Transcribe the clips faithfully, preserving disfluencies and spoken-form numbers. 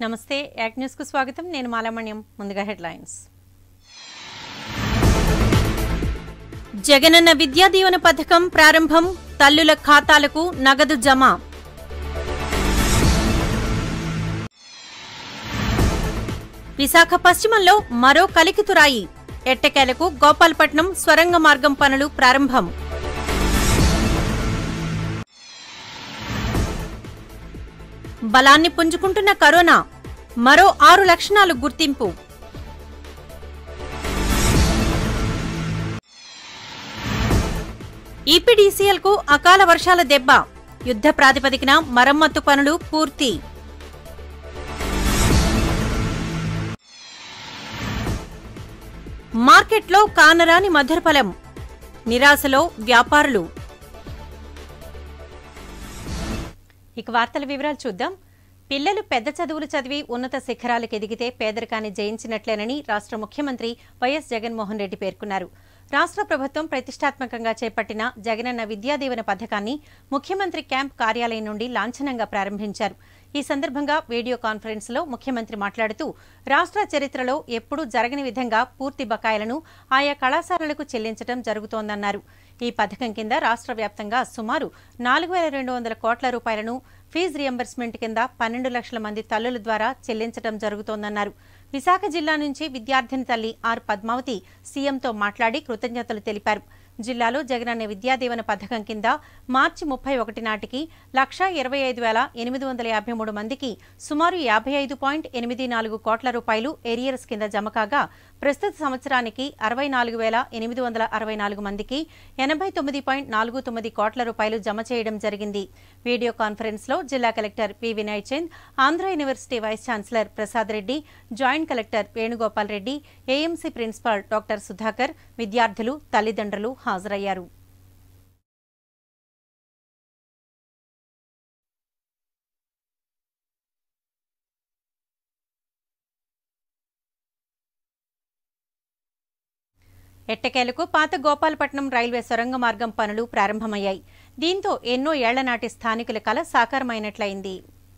నమస్తే act news కు స్వాగతం నేను మాలామణ్యం ముందుగా హెడ్లైన్స్ జగనన్న విద్యా దీవెన పథకం ప్రారంభం తల్లుల ఖాతాలకు నగదు జమ విశాఖ పశ్చిమంలో మరో కలికితురాయి ఎట్టకేలకు గోపాలపట్నం స్వరంగ మార్గం పనులు ప్రారంభం బలాన్ని పుంజుకుంటున్న కరోనా మరో ఆరు లక్షణాలు గుర్తింపు ఈపీడీసీఎల్ కు అకాల వర్షాల దెబ్బ యుద్ధ ప్రాతిపదికన మరమ్మత్తు పనులు పూర్తి మార్కెట్లో కానరాని మధురఫలం నిరాశలో వ్యాపారులు ఇక వార్తల వివరాలు చూద్దాం. పిల్లలు పెద్ద చదువులు చదివి ఉన్నత శిఖరాలకు ఎదిగితే పేదరికాన్ని జయించినట్లేనని రాష్ట్ర ముఖ్యమంత్రి వైఎస్ జగన్మోహన్ రెడ్డి పేర్కొన్నారు. రాష్ట్ర ప్రభుత్వం ప్రతిష్టాత్మకంగా చేపట్టిన జగనన్న విద్యా దీవెన పథకాన్ని ముఖ్యమంత్రి క్యాంప్ కార్యాలయం నుండి లాంఛనంగా ప్రారంభించారు. ఈ సందర్భంగా వీడియో కాన్ఫరెన్స్ లో ముఖ్యమంత్రి మాట్లాడుతూ రాష్ట్ర చరిత్రలో ఎప్పుడూ జరగని విధంగా పూర్తి బకాయిలను ఆయా కళాశాలలకు చెల్లించడం జరుగుతోందన్నారు. ఈ పథకం కింద రాష్ట్ర వ్యాప్తంగా సుమారు నాలుగు వేల రెండు వందల కోట్ల రూపాయలను ఫీజు రియంబర్స్మెంట్ కింద పన్నెండు లక్షల మంది తల్లుల ద్వారా చెల్లించడం జరుగుతోందన్నారు. విశాఖ జిల్లా నుంచి విద్యార్థిని తల్లి ఆర్ పద్మావతి సీఎంతో మాట్లాడి కృతజ్ఞతలు తెలిపారు. జిల్లాలో జగనన్న విద్యా దీవెన పథకం కింద మార్చి ముప్పై ఒకటి నాటికి లక్షా ఇరవై ఐదు వేల ఎనిమిది వందల యాభై మూడు మందికి సుమారు యాభై ఐదు పాయింట్ ఎనిమిది నాలుగు కోట్ల రూపాయలు ఏరియర్స్ కింద జమ కాగా ప్రస్తుత సంవత్సరానికి అరవై నాలుగు వేల ఎనిమిది వందల అరవై నాలుగు మందికి ఎనభై తొమ్మిది పాయింట్ నాలుగు తొమ్మిది కోట్ల రూపాయలు జమ చేయడం జరిగింది. వీడియో కాన్ఫరెన్స్ లో జిల్లా collector P Vinay Chand, Andhra university vice chancellor Prasad Reddy, joint collector Venugopal Reddy, AMC principal doctor Sudhakar, విద్యార్థులు, తల్లిదండ్రులు హాజరయ్యారు. ఎట్టకేలకు పాత గోపాలపట్నం రైల్వే సొరంగ మార్గం పనులు ప్రారంభమయ్యాయి. దీంతో ఎన్నో ఏళ్ల నాటి స్థానికుల కల సాకారమైనట్లయింది.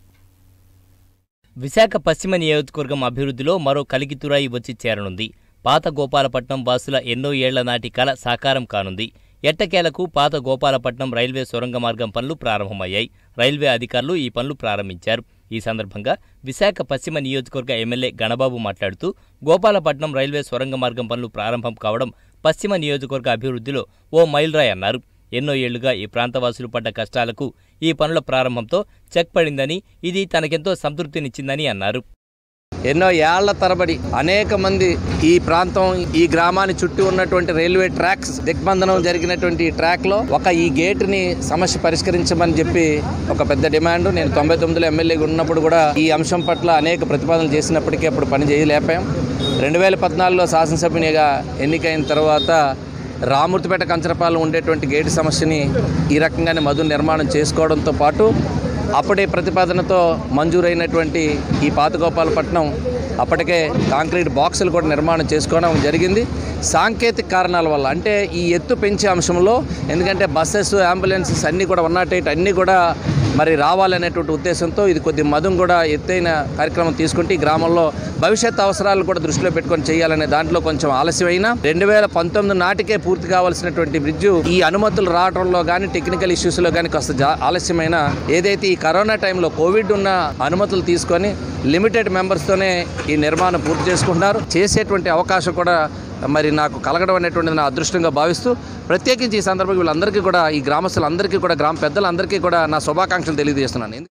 విశాఖ పశ్చిమ నియోజకవర్గం అభివృద్ధిలో మరో కలికితురాయి వచ్చి చేరనుంది. పాత గోపాలపట్నం వాసుల ఎన్నో ఏళ్ల నాటి కల సాకారం కానుంది. ఎట్టకేలకు పాత గోపాలపట్నం రైల్వే సొరంగ మార్గం పనులు ప్రారంభమయ్యాయి. రైల్వే అధికారులు ఈ పనులు ప్రారంభించారు. ఈ సందర్భంగా విశాఖ పశ్చిమ నియోజకవర్గ ఎమ్మెల్యే గణబాబు మాట్లాడుతూ గోపాలపట్నం రైల్వే సొరంగ మార్గం పనులు ప్రారంభం కావడం పశ్చిమ నియోజకవర్గ అభివృద్ధిలో ఓ మైలురాయి అన్నారు. ఎన్నో ఏళ్లుగా ఈ ప్రాంతవాసులు పడ్డ కష్టాలకు ఈ పనుల ప్రారంభంతో చెక్ పడిందని, ఇది తనకెంతో సంతృప్తినిచ్చిందని అన్నారు. ఎన్నో ఏళ్ల తరబడి అనేక మంది ఈ ప్రాంతం, ఈ గ్రామాన్ని చుట్టూ ఉన్నటువంటి రైల్వే ట్రాక్స్ దిగ్బంధనం జరిగినటువంటి ట్రాక్ లో ఒక ఈ గేట్ ని సమస్య పరిష్కరించమని చెప్పి ఒక పెద్ద డిమాండ్. నేను తొంభై తొమ్మిదిలో ఎమ్మెల్యేగా ఉన్నప్పుడు కూడా ఈ అంశం పట్ల అనేక ప్రతిపాదనలు చేసినప్పటికీ అప్పుడు పని చేయలేపాం. రెండు వేల పద్నాలుగులో శాసనసభ్యునిగా ఎన్నికైన తర్వాత రామూర్తిపేట కంచరపాలెం ఉండేటువంటి గేటు సమస్యని ఈ రకంగానే మధు నిర్మాణం చేసుకోవడంతో పాటు అప్పుడే ప్రతిపాదనతో మంజూరైనటువంటి ఈ పాత గోపాలపట్నం అప్పటికే కాంక్రీట్ బాక్సులు కూడా నిర్మాణం చేసుకోవడం జరిగింది. సాంకేతిక కారణాల వల్ల, అంటే ఈ ఎత్తు పెంచే అంశంలో, ఎందుకంటే బస్సెస్, అంబులెన్సెస్ అన్నీ కూడా ఉన్నట్టు అన్నీ కూడా మరి రావాలనేటువంటి ఉద్దేశంతో ఇది కొద్ది మధుం కూడా ఎత్తైన కార్యక్రమం తీసుకుంటే ఈ గ్రామంలో భవిష్యత్ అవసరాలు కూడా దృష్టిలో పెట్టుకొని చేయాలనే దాంట్లో కొంచెం ఆలస్యమైనా రెండు వేల పంతొమ్మిది నాటికే పూర్తి కావాల్సినటువంటి బ్రిడ్జు ఈ అనుమతులు రావడంలో కానీ టెక్నికల్ ఇష్యూస్లో కానీ కాస్త ఆలస్యమైన, ఏదైతే ఈ కరోనా టైంలో కోవిడ్ ఉన్న అనుమతులు తీసుకొని లిమిటెడ్ మెంబర్స్తోనే ఈ నిర్మాణం పూర్తి చేసుకుంటున్నారు. చేసేటువంటి అవకాశం కూడా మరి నాకు కలగడం అనేటువంటిది నా అదృష్టంగా భావిస్తూ ప్రత్యేకించి ఈ సందర్భంగా వీళ్ళందరికీ కూడా, ఈ గ్రామస్తులందరికీ కూడా, గ్రామ పెద్దలందరికీ కూడా నా శుభాకాంక్షలు తెలియజేస్తున్నాను.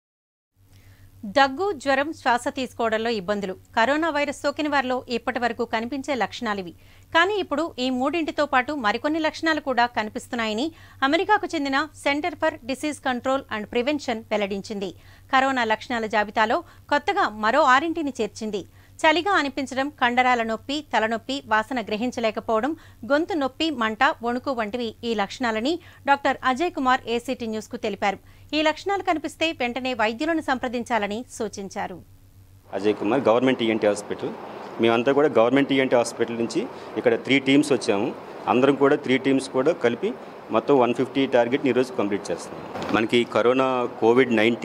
దగ్గు, జ్వరం, శ్వాస తీసుకోవడంలో ఇబ్బందులు కరోనా వైరస్ సోకిన వారిలో ఇప్పటి వరకు కనిపించే లక్షణాలివి. కానీ ఇప్పుడు ఈ మూడింటితో పాటు మరికొన్ని లక్షణాలు కూడా కనిపిస్తున్నాయని అమెరికాకు చెందిన centre for disease control and prevention వెల్లడించింది. కరోనా లక్షణాల జాబితాలో కొత్తగా మరో ఆరింటిని చేర్చింది. చలిగా అనిపించడం, కండరాల నొప్పి, తలనొప్పి, వాసన గ్రహించలేకపోవడం, గొంతు నొప్పి, మంట, వణుకు వంటివి ఈ లక్షణాలని doctor Ajay Kumar ACT news కు తెలిపారు. ఈ లక్షణాలు కనిపిస్తే వెంటనే వైద్యులను సంప్రదించాలని సూచించారు. Ajay Kumar, government ENT hospital. మేమంతా కూడా గవర్నమెంట్ ఈఎన్టీ హాస్పిటల్ నుంచి ఇక్కడ త్రీ టీమ్స్ వచ్చాము. అందరం కూడా త్రీ టీమ్స్ కూడా కలిపి మొత్తం వన్ ఫిఫ్టీ టార్గెట్ని ఈరోజు కంప్లీట్ చేస్తున్నాం. మనకి కరోనా కోవిడ్ నైన్టీన్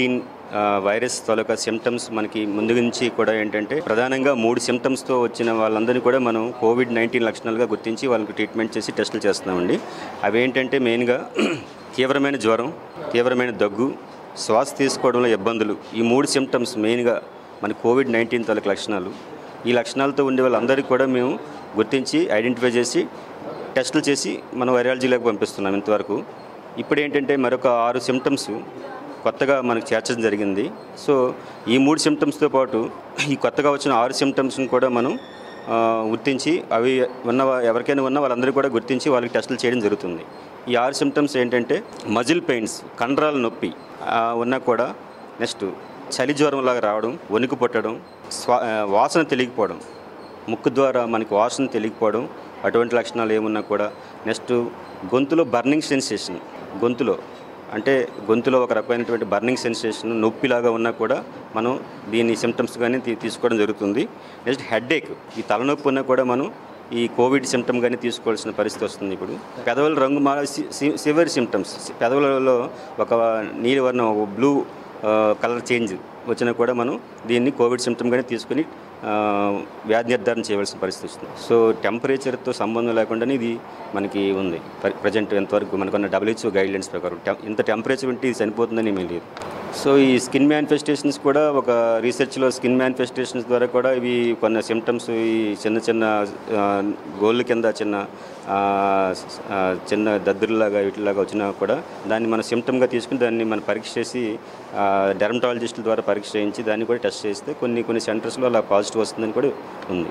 వైరస్ తాలూకా సిమ్టమ్స్ మనకి ముందు నుంచి కూడా ఏంటంటే ప్రధానంగా మూడు సిమ్టమ్స్తో వచ్చిన వాళ్ళందరినీ కూడా మనం కోవిడ్ నైన్టీన్ లక్షణాలుగా గుర్తించి వాళ్ళకి ట్రీట్మెంట్ చేసి టెస్టులు చేస్తున్నామండి. అవి ఏంటంటే మెయిన్గా తీవ్రమైన జ్వరం, తీవ్రమైన దగ్గు, శ్వాస తీసుకోవడంలో ఇబ్బందులు. ఈ మూడు సిమ్టమ్స్ మెయిన్గా మన కోవిడ్ నైన్టీన్ తాలూకా లక్షణాలు. ఈ లక్షణాలతో ఉండే వాళ్ళందరికీ కూడా మేము గుర్తించి ఐడెంటిఫై చేసి టెస్టులు చేసి మనం వైరాలజీలోకి పంపిస్తున్నాం ఇంతవరకు. ఇప్పుడు ఏంటంటే మరొక ఆరు సిమ్టమ్స్ కొత్తగా మనకు చేర్చడం జరిగింది. సో ఈ మూడు సిమ్టమ్స్తో పాటు ఈ కొత్తగా వచ్చిన ఆరు సిమ్టమ్స్ని కూడా మనం గుర్తించి అవి ఉన్న ఎవరికైనా ఉన్న వాళ్ళందరూ కూడా గుర్తించి వాళ్ళకి టెస్టులు చేయడం జరుగుతుంది. ఈ ఆరు సిమ్టమ్స్ ఏంటంటే మజిల్ పెయిన్స్, కండరాల నొప్పి ఉన్నా కూడా, నెక్స్ట్ చలి జ్వరంలాగా రావడం, వణుకు పుట్టడం, స్వా వాసన తెలియకపోవడం, ముక్కు ద్వారా మనకి వాసన తెలియకపోవడం, అటువంటి లక్షణాలు ఏమున్నా కూడా. నెక్స్ట్ గొంతులో బర్నింగ్ సెన్సేషన్, గొంతులో అంటే గొంతులో ఒక రకమైనటువంటి బర్నింగ్ సెన్సేషన్, నొప్పిలాగా ఉన్నా కూడా మనం దీని సిమ్టమ్స్ కానీ తీసుకోవడం జరుగుతుంది. నెక్స్ట్ హెడ్ఏక్, ఈ తలనొప్పి ఉన్నా కూడా మనం ఈ కోవిడ్ సిమ్టమ్ కానీ తీసుకోవాల్సిన పరిస్థితి వస్తుంది. ఇప్పుడు పెదవుల రంగు మార సివియర్ సిమ్టమ్స్, పెదవులలో ఒక నీలి వర్ణం, ఒక బ్లూ కలర్ చేంజ్ వచ్చినా కూడా మనం దీన్ని కోవిడ్ సిమ్టమ్గానే తీసుకుని వ్యాధి నిర్ధారణ చేయవలసిన పరిస్థితి వస్తుంది. సో టెంపరేచర్తో సంబంధం లేకుండానే ఇది మనకి ఉంది ప్రజెంట్ ఎంతవరకు మనకున్న డబ్ల్యూహెచ్ఓ గైడ్లైన్స్ ప్రకారం. ఇంత టెంపరేచర్ ఉంటే ఇది చనిపోతుందని ఏమీ లేదు. సో ఈ స్కిన్ మ్యానిఫెస్టేషన్స్ కూడా ఒక రీసెర్చ్లో స్కిన్ మ్యానిఫెస్టేషన్స్ ద్వారా కూడా ఇవి కొన్ని సిమ్టమ్స్, ఈ చిన్న చిన్న గోళ్ళ కింద చిన్న చిన్న దద్దురులాగా వీటిలాగా వచ్చినా కూడా దాన్ని మన సిమ్టమ్గా తీసుకుని దాన్ని మనం పరీక్ష చేసి డెర్మటాలజిస్టుల ద్వారా పరీక్ష చేయించి దాన్ని కూడా టెస్ట్ చేస్తే కొన్ని కొన్ని సెంటర్స్లో అలా పాజిటివ్ వస్తుందని కూడా ఉంది.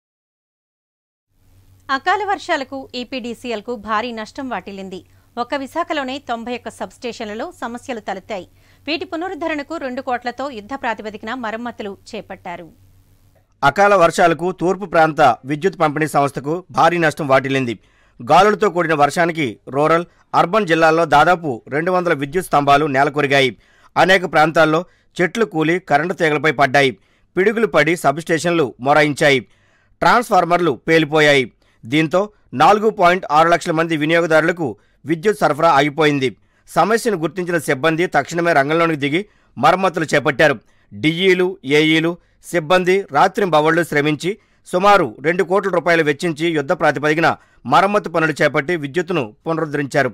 అకాల వర్షాలకు ఈపీడీసీఎల్కు భారీ నష్టం వాటిల్లింది. ఒక్క విశాఖలోనే తొంభై ఒక్క సబ్స్టేషన్లలో సమస్యలు తలెత్తాయి. వీటి పునరుద్ధరణకు రెండు కోట్లతో యుద్ధ ప్రాతిపదికన మరమ్మతులు చేపట్టారు. అకాల వర్షాలకు తూర్పు ప్రాంత విద్యుత్ పంపిణీ సంస్థకు భారీ నష్టం వాటిల్లింది. గాలులతో కూడిన వర్షానికి రూరల్, అర్బన్ జిల్లాల్లో దాదాపు రెండు వందల విద్యుత్ స్తంభాలు నేలకొరిగాయి. అనేక ప్రాంతాల్లో చెట్లు కూలి కరెంటు తీగలపై పడ్డాయి. పిడుగులు పడి సబ్స్టేషన్లు మొరాయించాయి. ట్రాన్స్ఫార్మర్లు పేలిపోయాయి. దీంతో నాలుగు పాయింట్ ఆరు లక్షల మంది వినియోగదారులకు విద్యుత్ సరఫరా ఆగిపోయింది. సమస్యను గుర్తించిన సిబ్బంది తక్షణమే రంగంలోనికి దిగి మరమ్మతులు చేపట్టారు. డిఈలు, ఏఈలు సిబ్బంది రాత్రింబవళ్లు శ్రమించి సుమారు రెండు కోట్ల రూపాయలు వెచ్చించి యుద్ధ ప్రాతిపదికన మరమ్మతు పనులు చేపట్టి విద్యుత్తును పునరుద్ధరించారు.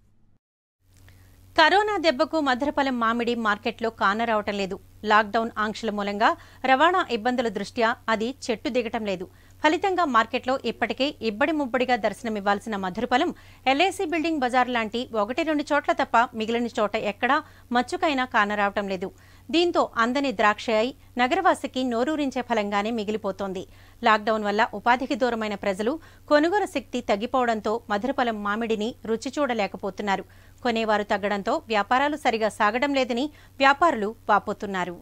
కరోనా దెబ్బకు మధురపలం మామిడి మార్కెట్లో కానరావటం లేదు. లాక్డౌన్ ఆంక్షల మూలంగా రవాణా ఇబ్బందుల దృష్ట్యా అది చెట్టు దిగటం లేదు. ఫలితంగా మార్కెట్లో ఇప్పటికే ఇబ్బడి ముబ్బడిగా దర్శనమివ్వాల్సిన మధురపలం ఎల్ఐసి బిల్డింగ్ బజార్ లాంటి ఒకటి రెండు చోట్ల తప్ప మిగిలిన చోట ఎక్కడా మచ్చుకైనా కానరావటం లేదు. దీంతో అందని ద్రాక్ష అయి నగరవాసికి నోరూరించే ఫలంగానే మిగిలిపోతోంది. లాక్డౌన్ వల్ల ఉపాధికి దూరమైన ప్రజలు కొనుగోలు శక్తి తగ్గిపోవడంతో మధురపలం మామిడిని రుచి చూడలేకపోతున్నారు. కొనేవారు తగ్గడంతో వ్యాపారాలు సరిగా సాగడం లేదని వ్యాపారులు వాపోతున్నారు.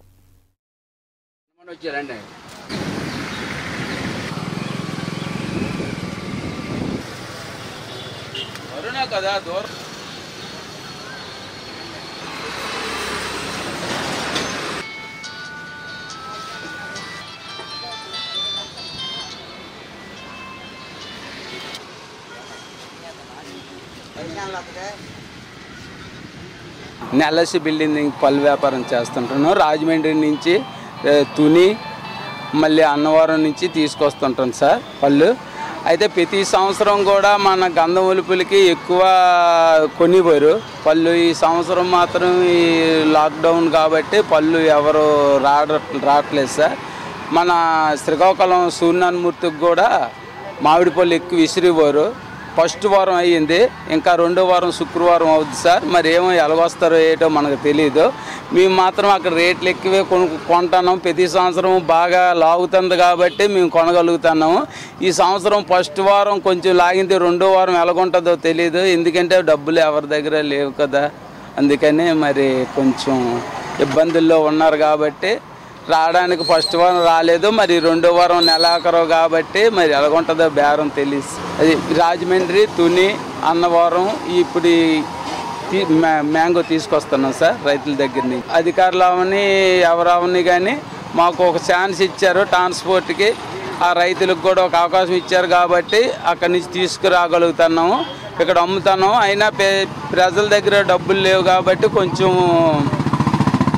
నేను ఎల్ఐసి బిల్డింగ్ పళ్ళు వ్యాపారం చేస్తుంటాను. రాజమండ్రి నుంచి తుని మళ్ళీ అన్నవరం నుంచి తీసుకొస్తుంటాను సార్ పళ్ళు. అయితే ప్రతి సంవత్సరం కూడా మన గంధం ఒలుపులకి ఎక్కువ కొనిపోయారు పళ్ళు. ఈ సంవత్సరం మాత్రం ఈ లాక్డౌన్ కాబట్టి పళ్ళు ఎవరు రాడ రావట్లేదు సార్. మన శ్రీకాకుళం సూర్యనారాయణమూర్తికి కూడా మామిడి పళ్ళు ఎక్కువ విసిరిపోరు. ఫస్ట్ వారం అయ్యింది, ఇంకా రెండో వారం శుక్రవారం అవుద్ది సార్. మరి ఏమో ఎలాగొస్తారో ఏటో మనకు తెలియదు. మేము మాత్రం అక్కడ రేట్లు ఎక్కువే కొను కొంటున్నాం. ప్రతి సంవత్సరం బాగా లాగుతుంది కాబట్టి మేము కొనగలుగుతున్నాము. ఈ సంవత్సరం ఫస్ట్ వారం కొంచెం లాగింది, రెండో వారం ఎలాగుంటుందో తెలియదు. ఎందుకంటే డబ్బులు ఎవరి దగ్గర లేవు కదా, అందుకని మరి కొంచెం ఇబ్బందుల్లో ఉన్నారు కాబట్టి రావడానికి ఫస్ట్ వారం రాలేదు. మరి రెండో వారం నెలాఖరు కాబట్టి మరి ఎలాగుంటుందో బేరం తెలియదు. అది రాజమండ్రి, తుని, అన్నవరం ఇప్పుడు మ్యాంగో తీసుకొస్తున్నాం సార్ రైతుల దగ్గర నుంచి. అధికారులు అవని ఎవరు అవని కానీ మాకు ఒక ఛాన్స్ ఇచ్చారు ట్రాన్స్పోర్ట్కి. ఆ రైతులకు కూడా ఒక అవకాశం ఇచ్చారు కాబట్టి అక్కడి నుంచి తీసుకురాగలుగుతున్నాము, ఇక్కడ అమ్ముతున్నాము. అయినా ప్రజల దగ్గర డబ్బులు లేవు కాబట్టి కొంచెం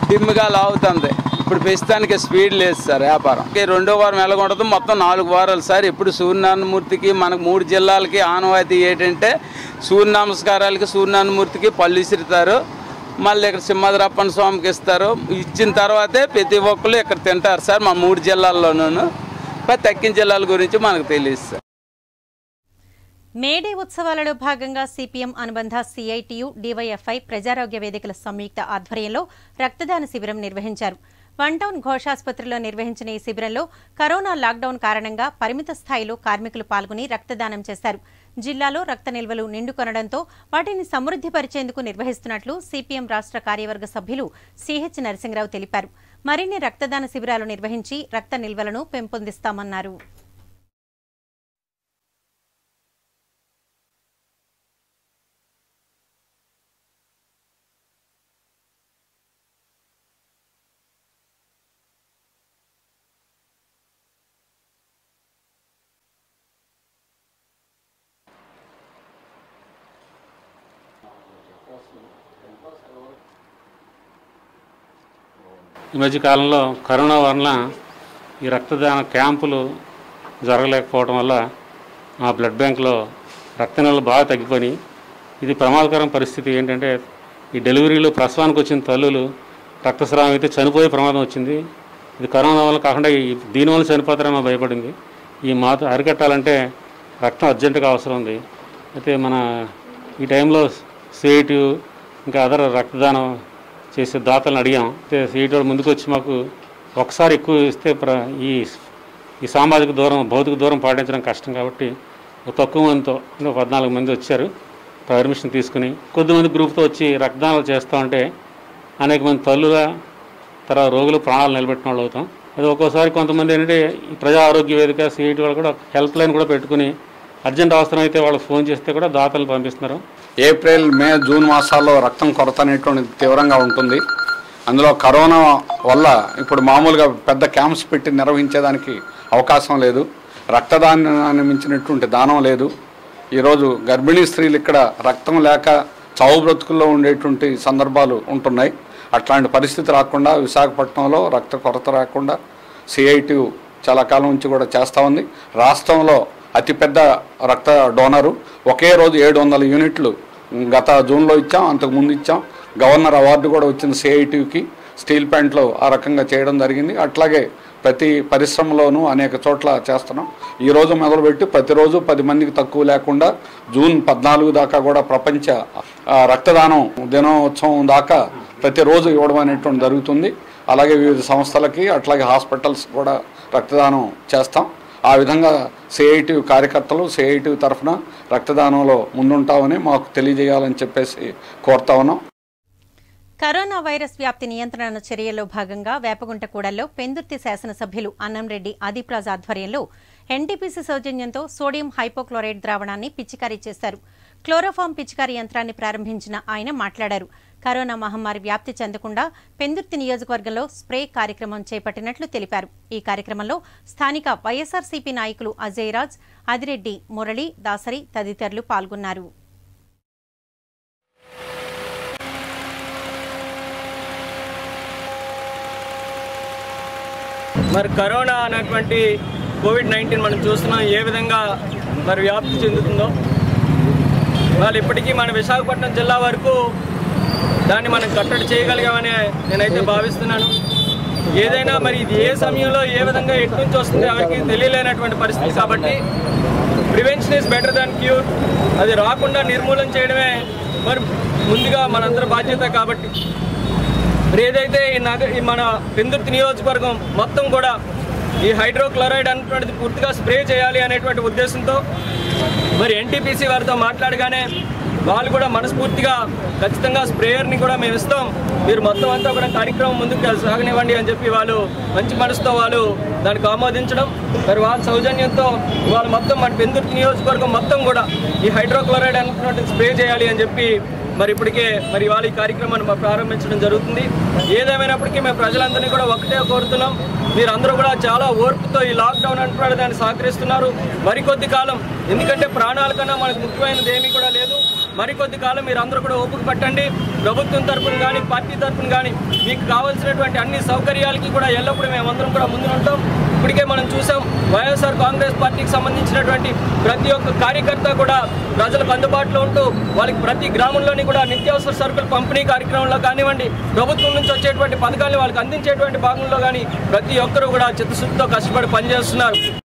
డిమ్గా లాగుతుంది. ఇప్పుడు ప్రస్తుతానికి స్పీడ్ లేదు సార్ వ్యాపారం. రెండో వారం ఎలాగుంటుంది, మొత్తం నాలుగు వారాలు సార్. ఇప్పుడు సూర్యనారాయణమూర్తికి మనకు మూడు జిల్లాలకి ఆనవాయితీ ఏంటంటే సూర్య నమస్కారాలకి సూర్యనారాయణమూర్తికి పళ్ళు ఇసురుతారు, మళ్ళీ ఇక్కడ సింహాద్రప్పన్న స్వామికి ఇస్తారు. ఇచ్చిన తర్వాతే ప్రతి ఒక్కరు ఇక్కడ తింటారు సార్ మా మూడు జిల్లాల్లోనూ. తక్కిన జిల్లాల గురించి మనకు తెలియదు సార్. మేడే ఉత్సవాలలో భాగంగా సిపిఎం అనుబంధ సిఐటియు డివైఎఫ్ఐ ప్రజారోగ్య వేదికల సంయుక్త ఆధ్వర్యంలో రక్తదాన శిబిరం నిర్వహించారు. వన్ టౌన్ ఘోషాసుపత్రిలో నిర్వహించిన ఈ శిబిరంలో కరోనా లాక్డౌన్ కారణంగా పరిమిత స్థాయిలో కార్మికులు పాల్గొని రక్తదానం చేశారు. జిల్లాలో రక్త నిల్వలు నిండుకొనడంతో వాటిని సమృద్ధిపరిచేందుకు నిర్వహిస్తున్నట్లు సిపిఎం రాష్ట్ర కార్యవర్గ సభ్యులు సిహెచ్ నరసింహరావు తెలిపారు. మరిన్ని రక్తదాన శిబిరాలు నిర్వహించి రక్త నిల్వలను పెంపొందిస్తామన్నారు. ఈ మధ్య కాలంలో కరోనా వలన ఈ రక్తదాన క్యాంపులు జరగలేకపోవడం వల్ల ఆ బ్లడ్ బ్యాంకులో రక్త నిల్వలు బాగా తగ్గిపోయి ఇది ప్రమాదకరం పరిస్థితి. ఏంటంటే ఈ డెలివరీలో ప్రసవానికి వచ్చిన తల్లులు రక్తస్రావం అయితే చనిపోయే ప్రమాదం వచ్చింది. ఇది కరోనా వల్ల కాకుండా ఈ దీనివల్ల చనిపోతారని భయపడింది. ఈ మాత అరికట్టాలంటే రక్తం అర్జెంటుగా అవసరం ఉంది. అయితే మన ఈ టైంలో సిఐటి ఇంకా అదర్ రక్తదానం చేసే దాతలను అడిగాం. అయితే సిఐటి ముందుకు వచ్చి మాకు ఒకసారి ఎక్కువ ఇస్తే ప్ర ఈ ఈ సామాజిక దూరం భౌతిక దూరం పాటించడం కష్టం కాబట్టి తక్కువ మందితో ఇంకా పద్నాలుగు మంది వచ్చారు పర్మిషన్ తీసుకుని. కొద్దిమంది గ్రూప్తో వచ్చి రక్తదానాలు చేస్తామంటే అనేక మంది తల్లుల తర్వాత రోగులు ప్రాణాలు నిలబెట్టిన వాళ్ళు అవుతాం. అది ఒక్కోసారి కొంతమంది ఏంటంటే ఈ ప్రజా ఆరోగ్య వేదిక సిఐటి వాళ్ళు కూడా హెల్ప్ లైన్ కూడా పెట్టుకుని అర్జెంట్ అవసరం అయితే వాళ్ళు ఫోన్ చేస్తే కూడా దాతలు పంపిస్తున్నారు. ఏప్రిల్ మే జూన్ మాసాల్లో రక్తం కొరత అనేటువంటిది తీవ్రంగా ఉంటుంది. అందులో కరోనా వల్ల ఇప్పుడు మామూలుగా పెద్ద క్యాంప్స్ పెట్టి నిర్వహించేదానికి అవకాశం లేదు. రక్తదానాన్ని మించినటువంటి దానం లేదు. ఈరోజు గర్భిణీ స్త్రీలు ఇక్కడ రక్తం లేక చావు బ్రతుకుల్లో ఉండేటువంటి సందర్భాలు ఉంటున్నాయి. అట్లాంటి పరిస్థితి రాకుండా విశాఖపట్నంలో రక్త కొరత రాకుండా సిఐటి చాలా కాలం నుంచి కూడా చేస్తూ ఉంది. రాష్ట్రంలో అతిపెద్ద రక్త డోనరు. ఒకే రోజు ఏడు వందల యూనిట్లు గత జూన్లో ఇచ్చాం, అంతకుముందు ఇచ్చాం. గవర్నర్ అవార్డు కూడా వచ్చింది సిఐటికి. స్టీల్ ప్లాంట్లో ఆ రకంగా చేయడం జరిగింది. అట్లాగే ప్రతి పరిశ్రమలోనూ అనేక చోట్ల చేస్తున్నాం. ఈరోజు మొదలుపెట్టి ప్రతిరోజు పది మందికి తక్కువ లేకుండా జూన్ పద్నాలుగు దాకా కూడా ప్రపంచ రక్తదానం దినోత్సవం దాకా ప్రతిరోజు ఇవ్వడం అనేటువంటి జరుగుతుంది. అలాగే వివిధ సంస్థలకి అట్లాగే హాస్పిటల్స్ కూడా రక్తదానం చేస్తాం. ఆ విధంగా సిఐటి కార్యకర్తలు సిఐటి తరఫున రక్తదానంలో ముందుంటామని మాకు తెలియజేయాలని చెప్పేసి కోరుతా ఉన్నాం. కరోనా వైరస్ వ్యాప్తి నియంత్రణ చర్యల్లో భాగంగా వేపగుంటకూడల్లో పెందుర్తి శాసనసభ్యులు అన్నంరెడ్డి ఆదిప్రాజ్ ఆధ్వర్యంలో ఎన్టీపీసీ సౌజన్యంతో సోడియం హైపోక్లోరైడ్ ద్రావణాన్ని పిచికారీ చేశారు. క్లోరోఫామ్ పిచికారీ యంత్రాన్ని ప్రారంభించిన ఆయన మాట్లాడారు. కరోనా మహమ్మారి వ్యాప్తి చెందకుండా పెందుర్తి నియోజకవర్గంలో స్ప్రే కార్యక్రమం చేపట్టినట్లు తెలిపారు. ఈ కార్యక్రమంలో స్థానిక వైఎస్ఆర్సీపీ నాయకులు అజయ్ రాజ్, ఆదిరెడ్డి మురళి, దాసరి తదితరులు పాల్గొన్నారు. మరి కరోనా అనేటువంటి కోవిడ్ నైన్టీన్ మనం చూస్తున్నాం ఏ విధంగా మరి వ్యాప్తి చెందుతుందో. వాళ్ళు ఇప్పటికీ మన విశాఖపట్నం జిల్లా వరకు దాన్ని మనం కట్టడి చేయగలిగామని నేనైతే భావిస్తున్నాను. ఏదైనా మరి ఇది ఏ సమయంలో ఏ విధంగా ఎటు నుంచి వస్తుందో ఎవరికి తెలియలేనటువంటి పరిస్థితి కాబట్టి prevention is better than cure. అది రాకుండా నిర్మూలన చేయడమే మరి ముందుగా మనందరి బాధ్యత. కాబట్టి మరి ఏదైతే ఈ నగ మన పెందుర్తి నియోజకవర్గం మొత్తం కూడా ఈ హైడ్రోక్లోరైడ్ అనేటువంటిది పూర్తిగా స్ప్రే చేయాలి అనేటువంటి ఉద్దేశంతో మరి ఎన్టీపీసీ వారితో మాట్లాడగానే వాళ్ళు కూడా మనస్ఫూర్తిగా ఖచ్చితంగా స్ప్రేయర్ని కూడా మేము ఇస్తాం, మీరు మొత్తం అంతా కూడా కార్యక్రమం ముందుకు సాగనివ్వండి అని చెప్పి వాళ్ళు మంచి మనసుతో వాళ్ళు దానికి ఆమోదించడం, మరి వాళ్ళ సౌజన్యంతో వాళ్ళు మొత్తం మన పెందుర్తి నియోజకవర్గం మొత్తం కూడా ఈ హైడ్రోక్లోరైడ్ అనేటువంటి స్ప్రే చేయాలి అని చెప్పి మరి ఇప్పటికే మరి వాళ్ళ ఈ కార్యక్రమాన్ని ప్రారంభించడం జరుగుతుంది. ఏదేమైనప్పటికీ మేము ప్రజలందరినీ కూడా ఒకటే కోరుతున్నాం, మీరందరూ కూడా చాలా ఓర్పుతో ఈ లాక్డౌన్ అంటే దాన్ని సహకరిస్తున్నారు. మరికొద్ది కాలం, ఎందుకంటే ప్రాణాల కన్నా మనకు ముఖ్యమైనది ఏమీ కూడా లేదు. మరికొద్ది కాలం మీరు అందరూ కూడా ఓపిక పట్టండి. ప్రభుత్వం తరఫున కానీ పార్టీ తరఫున కానీ మీకు కావాల్సినటువంటి అన్ని సౌకర్యాలకి కూడా ఎల్లప్పుడూ మేమందరం కూడా ముందు ఉంటాం. ఇప్పటికే మనం చూసాం, వైఎస్ఆర్ కాంగ్రెస్ పార్టీకి సంబంధించినటువంటి ప్రతి ఒక్క కార్యకర్త కూడా ప్రజలకు అందుబాటులో ఉంటూ వాళ్ళకి ప్రతి గ్రామంలోని కూడా నిత్యావసర సరుకుల పంపిణీ కార్యక్రమంలో కానివ్వండి, ప్రభుత్వం నుంచి వచ్చేటువంటి పథకాలను వాళ్ళకి అందించేటువంటి భాగంలో కానీ ప్రతి ఒక్కరూ కూడా చిత్తశుద్ధితో కష్టపడి పనిచేస్తున్నారు.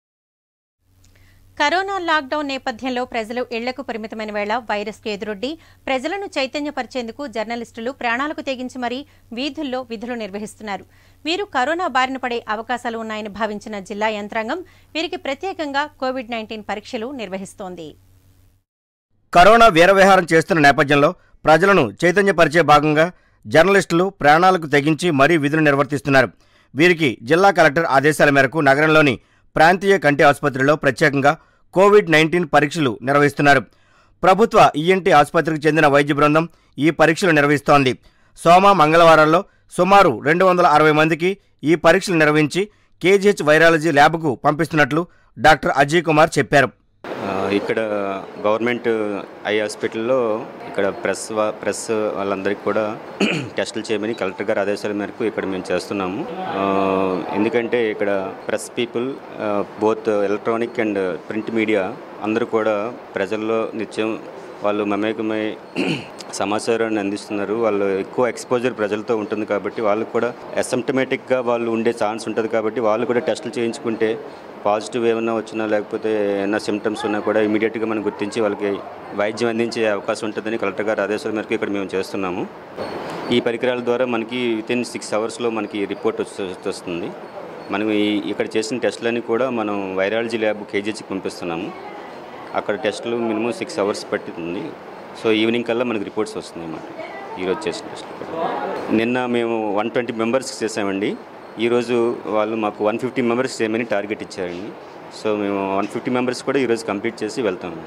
కరోనా లాక్డౌన్ నేపథ్యంలో ప్రజలు ఇళ్లకు పరిమితమైన వేళ వైరస్కు ఎదురొడ్డి ప్రజలను చైతన్యపరిచేందుకు జర్నలిస్టులు ప్రాణాలకు తెగించి మరీ వీధుల్లో విధులు నిర్వహిస్తున్నారు. వీరు కరోనా బారిన పడే అవకాశాలు ఉన్నాయని భావించిన జిల్లా యంత్రాంగం వీరికి ప్రత్యేకంగా కోవిడ్ నైన్టీన్ పరీక్షలు నిర్వహిస్తోంది. కరోనా వీరవిహారం చేస్తున్న నేపథ్యంలో ప్రజలను చైతన్యపరిచే భాగంగా జర్నలిస్టులు ప్రాణాలకు తెగించి మరీ విధులు నిర్వర్తిస్తున్నారు. వీరికి జిల్లా కలెక్టర్ ఆదేశాల మేరకు నగరంలోని ప్రాంతీయ కంటి ఆసుపత్రిలో ప్రత్యేకంగా కోవిడ్ నైన్టీన్ పరీక్షలు నిర్వహిస్తున్నారు. ప్రభుత్వ ఈఎన్టీ ఆసుపత్రికి చెందిన వైద్య బృందం ఈ పరీక్షలు నిర్వహిస్తోంది. సోమ మంగళవారాల్లో సుమారు రెండు వందల అరవై మందికి ఈ పరీక్షలు నిర్వహించి కేజీహెచ్ వైరాలజీ ల్యాబ్కు పంపిస్తున్నట్లు డాక్టర్ అజయ్ కుమార్ చెప్పారు. ఇక్కడ గవర్నమెంట్ ఐ హాస్పిటల్లో ఇక్కడ ప్రెస్ ప్రెస్ వాళ్ళందరికీ కూడా టెస్టులు చేయమని కలెక్టర్ గారి ఆదేశాల మేరకు ఇక్కడ మేము చేస్తున్నాము. ఎందుకంటే ఇక్కడ press people both electronic and print media అందరూ కూడా ప్రజల్లో నిత్యం వాళ్ళు మమేకమై సమాచారాన్ని అందిస్తున్నారు. వాళ్ళు ఎక్కువ ఎక్స్పోజర్ ప్రజలతో ఉంటుంది కాబట్టి వాళ్ళు కూడా అసిమ్టమేటిక్గా వాళ్ళు ఉండే ఛాన్స్ ఉంటుంది కాబట్టి వాళ్ళు కూడా టెస్టులు చేయించుకుంటే పాజిటివ్ ఏమన్నా వచ్చినా లేకపోతే ఏమైనా సిమ్టమ్స్ ఉన్నా కూడా ఇమీడియట్గా మనం గుర్తించి వాళ్ళకి వైద్యం అందించే అవకాశం ఉంటుందని కలెక్టర్ గారి ఆదేశాల మేరకు ఇక్కడ మేము చేస్తున్నాము. ఈ పరికరాల ద్వారా మనకి వితిన్ సిక్స్ అవర్స్లో మనకి రిపోర్ట్ వస్తుంది. మనం ఈ ఇక్కడ చేసిన టెస్టులన్నీ కూడా మనం వైరాలజీ ల్యాబ్ కేజీహెచ్కి పంపిస్తున్నాము. అక్కడ టెస్టులు మినిమం సిక్స్ అవర్స్ పడుతుంది. సో ఈవినింగ్ కల్లా మనకు రిపోర్ట్స్ వస్తున్నాయి అన్నమాట. ఈరోజు చేసిన టెస్టులు నిన్న మేము వన్ ట్వంటీ మెంబర్స్కి చేసామండి. ఈరోజు వాళ్ళు మాకు వన్ ఫిఫ్టీ మెంబర్స్ చేయమని టార్గెట్ ఇచ్చారండి. సో మేము వన్ ఫిఫ్టీ మెంబర్స్ కూడా ఈరోజు కంప్లీట్ చేసి వెళ్తాము.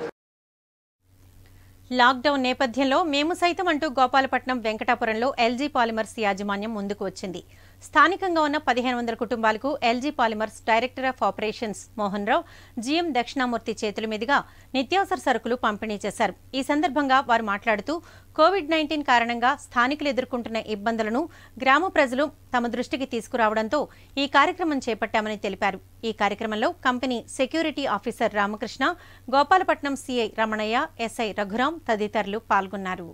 లాక్డౌన్ నేపథ్యంలో మేము సైతం అంటూ గోపాలపట్నం వెంకటాపురంలో ఎల్జీ పాలిమర్స్ యాజమాన్యం ముందుకు వచ్చింది. స్థానికంగా ఉన్న పదిహేను వందల కుటుంబాలకు LG polymers director of operations Mohan Rao, GM Dakshinamurthy చేతుల మీదుగా నిత్యావసర సరుకులు పంపిణీ చేశారు. ఈ సందర్భంగా వారు మాట్లాడుతూ కోవిడ్ నైన్టీన్ కారణంగా స్థానికులు ఎదుర్కొంటున్న ఇబ్బందులను గ్రామ ప్రజలు తమ దృష్టికి తీసుకురావడంతో ఈ కార్యక్రమం చేపట్టామని తెలిపారు. ఈ కార్యక్రమంలో company security officer Ramakrishna, Gopalapatnam CI Ramanaiah, SI Raghuram తదితరులు పాల్గొన్నారు.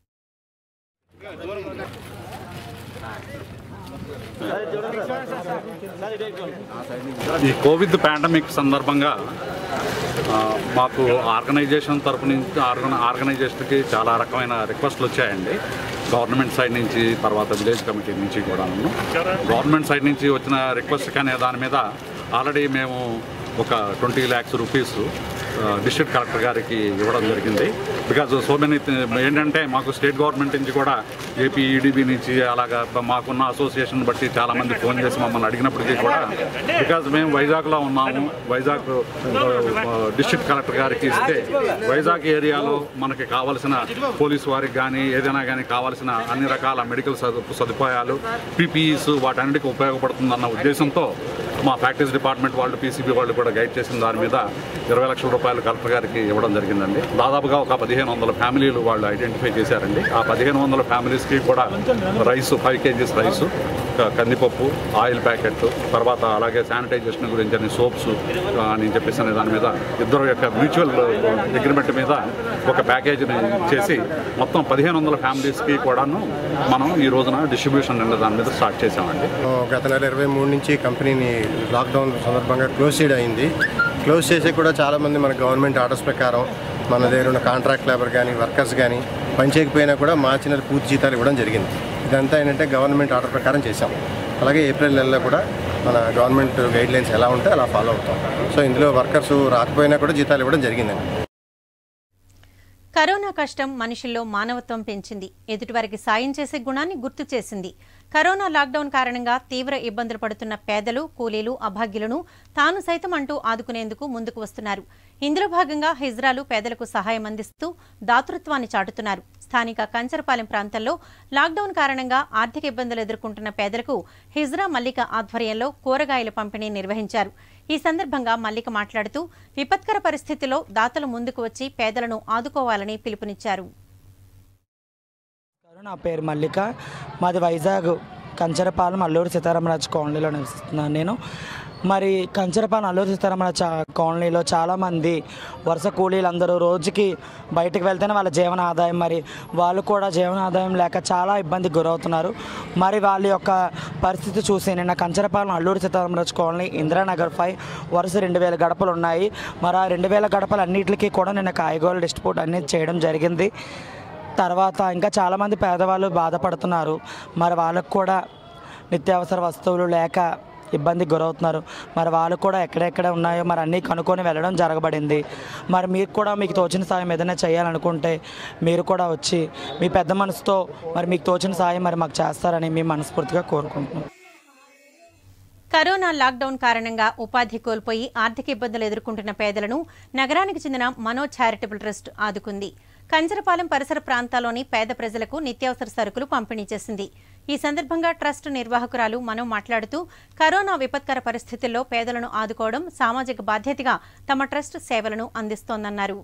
ఈ కోవిడ్ పాండమిక్ సందర్భంగా మాకు ఆర్గనైజేషన్ తరపు నుంచి ఆర్గనైజేషన్కి చాలా రకమైన రిక్వెస్ట్లు వచ్చాయండి. గవర్నమెంట్ సైడ్ నుంచి, తర్వాత విలేజ్ కమిటీ నుంచి కూడా. గవర్నమెంట్ సైడ్ నుంచి వచ్చిన రిక్వెస్ట్ అనే దాని మీద ఆల్రెడీ మేము ఒక twenty lakhs rupees district collector గారికి ఇవ్వడం జరిగింది. బికాజ్ సో మెనీ ఏంటంటే మాకు స్టేట్ గవర్నమెంట్ నుంచి కూడా ఏపీ ఈడీబీ నుంచి అలాగా మాకున్న అసోసియేషన్ బట్టి చాలామంది ఫోన్ చేసి మమ్మల్ని అడిగినప్పటికీ కూడా, బికాజ్ మేము వైజాగ్లో ఉన్నాము, వైజాగ్ డిస్ట్రిక్ట్ కలెక్టర్ గారికి ఇస్తే వైజాగ్ ఏరియాలో మనకి కావాల్సిన పోలీసు వారికి కానీ ఏదైనా కానీ కావాల్సిన అన్ని రకాల మెడికల్ సదుపాయాలు, పీపీఈస్ వాటన్నిటికీ ఉపయోగపడుతుందన్న ఉద్దేశంతో మా ప్రాక్టీస్ డిపార్ట్మెంట్ వాళ్ళు, పీసీబీ వాళ్ళు కూడా గైడ్ చేసిన దాని మీద ఇరవై లక్షల రూపాయలు కలెక్టర్ గారికి ఇవ్వడం జరిగిందండి. దాదాపుగా ఒక పదిహేను వందల ఫ్యామిలీలు వాళ్ళు ఐడెంటిఫై చేశారండి. ఆ పదిహేను వందల ఫ్యామిలీస్కి కూడా రైసు, ఫైవ్ కేజీస్ రైసు, కందిపప్పు, ఆయిల్ ప్యాకెట్, తర్వాత అలాగే శానిటైజేషన్ గురించి అని సోప్స్ అని చెప్పేసి అనే దాని మీద ఇద్దరు యొక్క మ్యూచువల్ అగ్రిమెంట్ మీద ఒక ప్యాకేజీని చేసి మొత్తం పదిహేను వందల ఫ్యామిలీస్కి కూడాను మనం ఈ రోజున డిస్ట్రిబ్యూషన్ అనే దాని మీద స్టార్ట్ చేసామండి. గత నెల ఇరవై మూడు నుంచి కంపెనీని లాక్డౌన్ సందర్భంగా క్లోజ్ చేయడం అయింది. క్లోజ్ చేసి కూడా చాలామంది మన గవర్నమెంట్ ఆర్డర్స్ ప్రకారం మన దగ్గర ఉన్న కాంట్రాక్ట్ లేబర్ కానీ వర్కర్స్ కానీ పని చేయకపోయినా కూడా మార్చి నెల పూర్తి జీతాలు ఇవ్వడం జరిగింది. ఇదంతా ఏంటంటే గవర్నమెంట్ ఆర్డర్ ప్రకారం చేశాం. అలాగే ఏప్రిల్ నెలలో కూడా మన గవర్నమెంట్ గైడ్ లైన్స్ ఎలా ఉంటే అలా ఫాలో అవుతాం. సో ఇందులో వర్కర్స్ రాకపోయినా కూడా జీతాలు ఇవ్వడం జరిగిందండి. కరోనా కష్టం మనుషుల్లో మానవత్వం పెంచింది. ఎదుటివారికి సాయం చేసే గుణాన్ని గుర్తు చేసింది. కరోనా లాక్డౌన్ కారణంగా తీవ్ర ఇబ్బందులు పడుతున్న పేదలు, కూలీలు, అభాగ్యులను తాను సైతం అంటూ ఆదుకునేందుకు ముందుకు వస్తున్నారు. ఇందులో భాగంగా హిజ్రాలు పేదలకు సహాయం అందిస్తూ దాతృత్వాన్ని చాటుతున్నారు. స్థానిక కంచరపాలెం ప్రాంతంలో లాక్డౌన్ కారణంగా ఆర్థిక ఇబ్బందులు ఎదుర్కొంటున్న పేదలకు హిజ్రా మల్లిక ఆధ్వర్యంలో కూరగాయల పంపిణీ నిర్వహించారు. ఈ సందర్భంగా మల్లిక మాట్లాడుతూ విపత్కర పరిస్థితిలో దాతలు ముందుకు వచ్చి పేదలను ఆదుకోవాలని పిలుపునిచ్చారు. నా పేరు మల్లిక, మాది వైజాగ్ కంచరపాలెం అల్లూరు సీతారామరాజు కాలనీలో నివసిస్తున్నాను నేను. మరి కంచరపాలెం అల్లూరు సీతారామరాజు కాలనీలో చాలామంది వరుస కూలీలందరూ రోజుకి బయటకు వెళ్తేనే వాళ్ళ జీవన ఆదాయం, మరి వాళ్ళు కూడా జీవన ఆదాయం లేక చాలా ఇబ్బందికి గురవుతున్నారు. మరి వాళ్ళ యొక్క పరిస్థితి చూసి నిన్న కంచరపాలెం అల్లూరు సీతారామరాజు కాలనీ ఇందిరానగర్ ఫైవ్ వరుస రెండు వేల గడపలు ఉన్నాయి. మరి ఆ రెండు వేల గడపలు అన్నింటికి కూడా నిన్న కాయగూరలు డిస్ట్రిబ్యూట్ అనేది చేయడం జరిగింది. తర్వాత ఇంకా చాలామంది పేదవాళ్ళు బాధపడుతున్నారు. మరి వాళ్ళకు కూడా నిత్యావసర వస్తువులు లేక ఇబ్బందికి గురవుతున్నారు. మరి వాళ్ళు కూడా ఎక్కడెక్కడ ఉన్నాయో మరి అన్నీ కనుక్కొని వెళ్ళడం జరగబడింది. మరి మీరు కూడా మీకు తోచిన సాయం ఏదైనా చేయాలనుకుంటే మీరు కూడా వచ్చి మీ పెద్ద మనసుతో మరి మీకు తోచిన సాయం మరి మాకు చేస్తారని మేము మనస్ఫూర్తిగా కోరుకుంటున్నాం. కరోనా లాక్డౌన్ కారణంగా ఉపాధి కోల్పోయి ఆర్థిక ఇబ్బందులు ఎదుర్కొంటున్న పేదలను నగరానికి చెందిన మనో చారిటబుల్ ట్రస్ట్ ఆదుకుంది. కంచరపాలెం పరిసర ప్రాంతాల్లోని పేద ప్రజలకు నిత్యావసర సరుకులు పంపిణీ చేసింది. ఈ సందర్భంగా ట్రస్ట్ నిర్వాహకురాలు మనో మాట్లాడుతూ కరోనా విపత్కర పరిస్థితుల్లో పేదలను ఆదుకోవడం సామాజిక బాధ్యతగా తమ ట్రస్ట్ సేవలను అందిస్తోందన్నారు.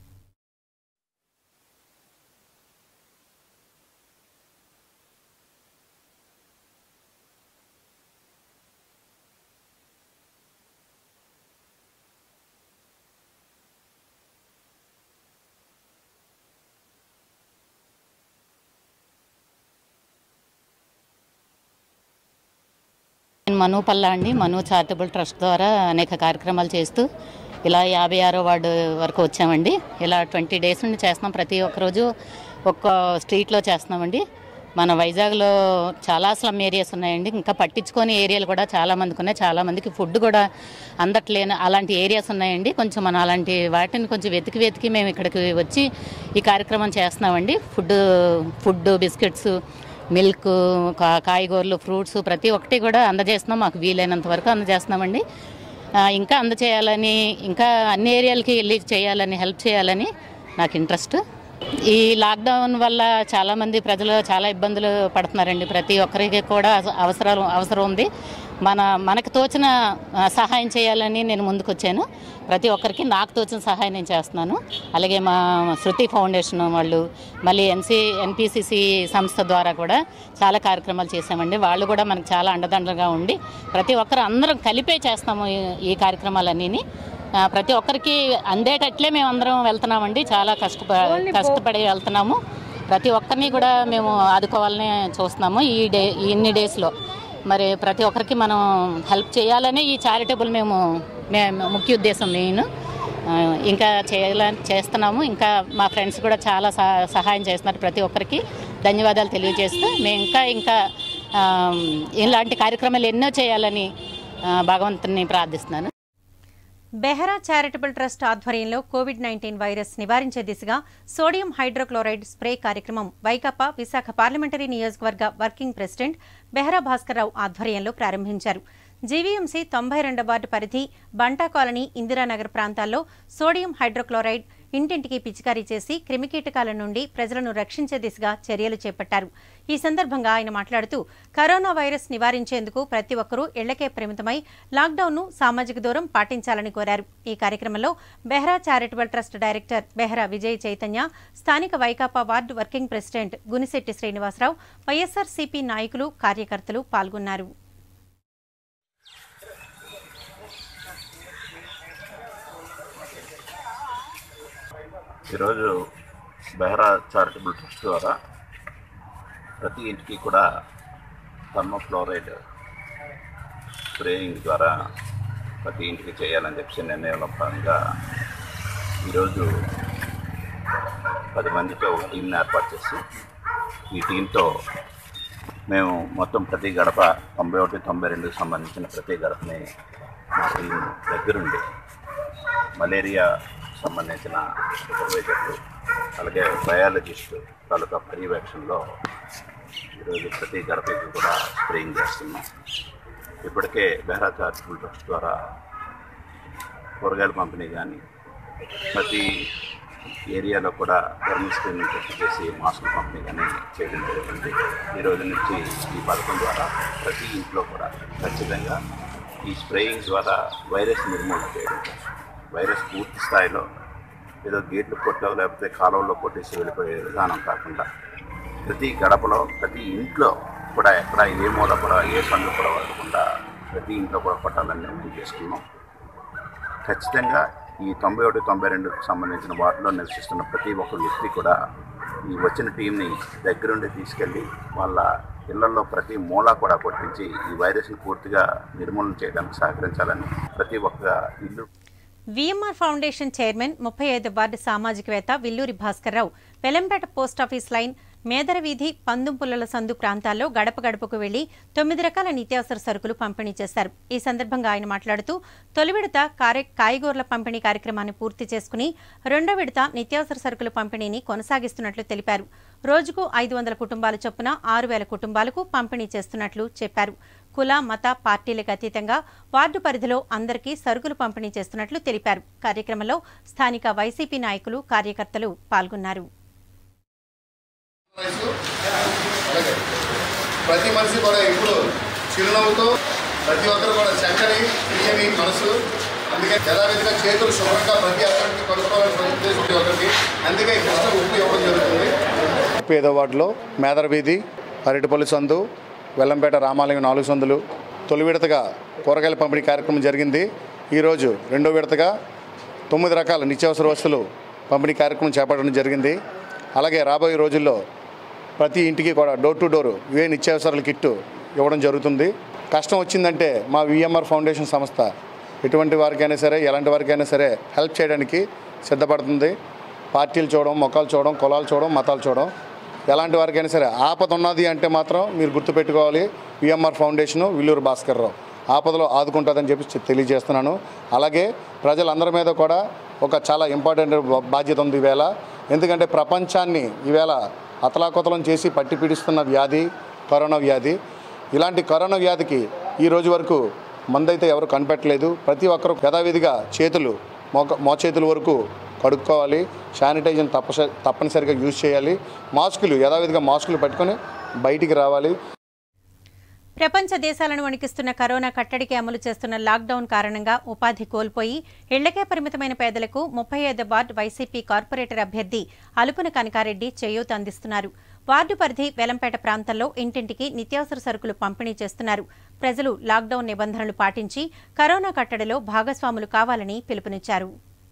నేను మను పల్లా అండి. మను చారిటబుల్ ట్రస్ట్ ద్వారా అనేక కార్యక్రమాలు చేస్తూ ఇలా యాభై ఆరో వార్డు వరకు వచ్చామండి. ఇలా ట్వంటీ డేస్ నుండి చేస్తున్నాం. ప్రతి ఒక్కరోజు ఒక్క స్ట్రీట్లో చేస్తున్నామండి. మన వైజాగ్లో చాలా స్లమ్ ఏరియాస్ ఉన్నాయండి. ఇంకా పట్టించుకొని ఏరియాలు కూడా చాలామందికి ఉన్నాయి. చాలామందికి ఫుడ్ కూడా అందట్లేని అలాంటి ఏరియాస్ ఉన్నాయండి. కొంచెం మనం అలాంటి వాటిని కొంచెం వెతికి వెతికి మేము ఇక్కడికి వచ్చి ఈ కార్యక్రమం చేస్తున్నామండి. ఫుడ్ ఫుడ్ బిస్కెట్స్, మిల్క్, కాయగూరలు, ఫ్రూట్స్ ప్రతి ఒక్కటి కూడా అందజేస్తున్నాం. మాకు వీలైనంత వరకు అందజేస్తున్నామండి. ఇంకా అందజేయాలని, ఇంకా అన్ని ఏరియాలకి వెళ్ళి చేయాలని, హెల్ప్ చేయాలని నాకు ఇంట్రెస్ట్. ఈ లాక్డౌన్ వల్ల చాలామంది ప్రజలు చాలా ఇబ్బందులు పడుతున్నారండి. ప్రతి ఒక్కరికి కూడా అవసరాలు అవసరం ఉంది. మన మనకు తోచిన సహాయం చేయాలని నేను ముందుకు వచ్చాను. ప్రతి ఒక్కరికి నాకు తోచిన సహాయం నేను చేస్తున్నాను. అలాగే మా శృతి ఫౌండేషన్ వాళ్ళు, మళ్ళీ ఎన్సీ ఎన్పిసిసి సంస్థ ద్వారా కూడా చాలా కార్యక్రమాలు చేసామండి. వాళ్ళు కూడా మనకు చాలా అండదండలుగా ఉండి ప్రతి ఒక్కరు అందరం కలిపే చేస్తాము ఈ కార్యక్రమాలన్నీ. ప్రతి ఒక్కరికి అందేటట్లే మేము అందరం వెళ్తున్నామండి. చాలా కష్టప కష్టపడి వెళ్తున్నాము. ప్రతి ఒక్కరిని కూడా మేము ఆదుకోవాలని చూస్తున్నాము ఈ డే ఇన్ని డేస్లో. మరి ప్రతి ఒక్కరికి మనం హెల్ప్ చేయాలని ఈ చారిటబుల్ మేము మేము ముఖ్య ఉద్దేశం నేను ఇంకా చేయాలని చేస్తున్నాము. ఇంకా మా ఫ్రెండ్స్ కూడా చాలా సహాయం చేస్తున్నారు. ప్రతి ఒక్కరికి ధన్యవాదాలు తెలియజేస్తూ మేము ఇంకా ఇంకా ఇలాంటి కార్యక్రమాలు ఎన్నో చేయాలని భగవంతుని ప్రార్థిస్తున్నాను. బెహరా చారిటబుల్ ట్రస్ట్ ఆధ్వర్యంలో కోవిడ్ నైన్టీన్ వైరస్ నివారించే దిశగా సోడియం హైడ్రోక్లోరైడ్ స్ప్రే కార్యక్రమం వైకాపా విశాఖ పార్లమెంటరీ నియోజకవర్గ వర్కింగ్ ప్రెసిడెంట్ బెహరా భాస్కర్రావు ఆధ్వర్యంలో ప్రారంభించారు. జీవీఎంసీ తొంభై రెండవ వార్డు పరిధి బంటా కాలనీ, ఇందిరానగర్ ప్రాంతాల్లో సోడియం హైడ్రోక్లోరైడ్ ఇంటింటికి పిచికారీ చేసి క్రిమికీటకాల నుండి ప్రజలను రక్షించే దిశగా చర్యలు చేపట్టారు. ఈ సందర్భంగా ఆయన మాట్లాడుతూ కరోనా వైరస్ నివారించేందుకు ప్రతి ఒక్కరూ ఇళ్లకే పరిమితమై లాక్డౌన్ను, సామాజిక దూరం పాటించాలని కోరారు. ఈ కార్యక్రమంలో Behara charitable trust director Behara Vijay Chaitanya, స్థానిక Vaikapa ward working president Gunisetti Srinivasarao, YSRCP నాయకులు, కార్యకర్తలు పాల్గొన్నారు. ఈరోజు బెహరా చారిటబుల్ ట్రస్ట్ ద్వారా ప్రతి ఇంటికి కూడా థర్మోఫ్లోరైడ్ స్ప్రేయింగ్ ద్వారా ప్రతి ఇంటికి చేయాలని చెప్పి నిర్ణయంలో భాగంగా ఈరోజు పది మందితో ఒక టీంని ఏర్పాటు చేసి ఈ టీంతో మేము మొత్తం ప్రతి గడప తొంభై ఒకటి తొంభై రెండుకి సంబంధించిన ప్రతి గడపని మా టీం దగ్గరుండి మలేరియా సంబంధించిన సూపర్వైజర్లు, అలాగే బయాలజిస్టు తాలూకా పర్యవేక్షణలో ఈరోజు ప్రతి గడపకి కూడా స్ప్రేయింగ్ చేస్తున్నాం. ఇప్పటికే బెహరా చారిటబుల్ ట్రస్ట్ ద్వారా కూరగాయల పంపిణీ కానీ ప్రతి ఏరియాలో కూడా థర్మల్ స్క్రీనింగ్ టెస్ట్ చేసి మాస్కులు పంపిణీ కానీ చేయడం జరుగుతుంది. ఈరోజు నుంచి ఈ పథకం ద్వారా ప్రతి ఇంట్లో కూడా ఖచ్చితంగా ఈ స్ప్రేయింగ్ ద్వారా వైరస్ నిర్మూలన చేయడం. వైరస్ పూర్తి స్థాయిలో ఏదో గేట్లు కొట్టో లేకపోతే కాలువల్లో కొట్టేసి వెళ్ళిపోయే విధానం కాకుండా ప్రతి గడపలో ప్రతి ఇంట్లో కూడా ఎక్కడ ఏ మూల కూడా ఏ సందు కూడా పడకుండా ప్రతి ఇంట్లో కూడా కొట్టాలని నిర్ణయం చేసుకున్నాం. ఖచ్చితంగా ఈ తొంభై ఒకటి తొంభై రెండుకు సంబంధించిన వార్డులో నివసిస్తున్న ప్రతి ఒక్క వ్యక్తి కూడా ఈ వచ్చిన టీంని దగ్గరుండి తీసుకెళ్ళి వాళ్ళ ఇళ్లలో ప్రతి మూల కూడా కొట్టించి ఈ వైరస్ని పూర్తిగా నిర్మూలన చేయడానికి సహకరించాలని ప్రతి ఒక్క ఇల్లు. వీఎంఆర్ ఫౌండేషన్ చైర్మన్ ముప్పై ఐదు వార్డు సామాజికవేత్త విల్లూరి భాస్కర్రావు వెలంపేట పోస్టాఫీస్ లైన్ మేదరవీధి పందుంపుల్లల సందు ప్రాంతాల్లో గడప గడపకు వెళ్లి తొమ్మిది రకాల నిత్యావసర సరుకులు పంపిణీ చేశారు. ఈ సందర్భంగా ఆయన మాట్లాడుతూ తొలి విడత కాయగూరల పంపిణీ కార్యక్రమాన్ని పూర్తి చేసుకుని రెండో విడత నిత్యావసర సరుకుల పంపిణీని కొనసాగిస్తున్నట్లు తెలిపారు. రోజుకు ఐదు వందల కుటుంబాల చొప్పున ఆరు వేల కుటుంబాలకు పంపిణీ చేస్తున్నట్లు చెప్పారు. కుల మత పార్టీలకు అతీతంగా వార్డు పరిధిలో అందరికీ సరుకులు పంపిణీ చేస్తున్నట్లు తెలిపారు. కార్యక్రమంలో స్థానిక వైసీపీ నాయకులు కార్యకర్తలు పాల్గొన్నారు. ప్రతి మనిషి కూడా ఇప్పుడు చిరునవ్వుతో ప్రతి ఒక్కరు కూడా చక్కని తీయని మనసు, అందుకే యథావిధిగా చేతులు శుభ్రంగా ప్రతి ఒక్కరికి కొనుక్కోవాలని ప్రతి ఒక్కరికి అందుకే కృష్ణ ఉప్పు ఇవ్వడం జరుగుతుంది. ముప్పై ఐదో వార్డులో మేదరవీధి, అరటిపల్లి సందు, వెల్లంపేట రామాలయం నాలుగు సందులు తొలి విడతగా కూరగాయల పంపిణీ కార్యక్రమం జరిగింది. ఈరోజు రెండో విడతగా తొమ్మిది రకాల నిత్యావసర వస్తువులు పంపిణీ కార్యక్రమం చేపట్టడం జరిగింది. అలాగే రాబోయే రోజుల్లో ప్రతి ఇంటికి కూడా డోర్ టు డోర్ ఏ నిత్యావసరాల కిట్టు ఇవ్వడం జరుగుతుంది. కష్టం వచ్చిందంటే మా వీఎంఆర్ ఫౌండేషన్ సంస్థ ఎటువంటి వారికైనా సరే ఎలాంటి వారికైనా సరే హెల్ప్ చేయడానికి సిద్ధపడుతుంది. పార్టీలు చూడడం, మొక్కలు చూడడం, కులాలు చూడడం, మతాలు చూడడం, ఎలాంటి వారికైనా సరే ఆపద ఉన్నది అంటే మాత్రం మీరు గుర్తుపెట్టుకోవాలి, వీఎంఆర్ ఫౌండేషను విల్లూరు భాస్కర్రావు ఆపదలో ఆదుకుంటుందని చెప్పి తెలియజేస్తున్నాను. అలాగే ప్రజలందరి మీద కూడా ఒక చాలా ఇంపార్టెంట్ బాధ్యత ఉంది ఈవేళ. ఎందుకంటే ప్రపంచాన్ని ఈవేళ అతలాకుతలం చేసి పట్టి పీడిస్తున్న వ్యాధి కరోనా వ్యాధి. ఇలాంటి కరోనా వ్యాధికి ఈ రోజు వరకు మందైతే ఎవరు కనిపెట్టలేదు. ప్రతి ఒక్కరు యథావిధిగా చేతులు మోక మోచేతుల వరకు కడుక్కోవాలి, శానిటైజర్ తప్ప తప్పనిసరిగా యూజ్ చేయాలి, మాస్కులు యథావిధిగా మాస్కులు పెట్టుకొని బయటికి రావాలి. ప్రపంచ దేశాలను వణికిస్తున్న కరోనా కట్టడికి అమలు చేస్తున్న లాక్డౌన్ కారణంగా ఉపాధి కోల్పోయి ఇళ్లకే పరిమితమైన పేదలకు ముప్పై ఐదు వార్డు వైసీపీ కార్పొరేటర్ అభ్యర్థి అలుపున కనకారెడ్డి చేయూత అందిస్తున్నారు. వార్డు పరిధి వెలంపేట ప్రాంతంలో ఇంటింటికి నిత్యావసర సరుకులు పంపిణీ చేస్తున్నారు. ప్రజలు లాక్డౌన్ నిబంధనలు పాటించి కరోనా కట్టడిలో భాగస్వాములు కావాలని పిలుపునిచ్చారు.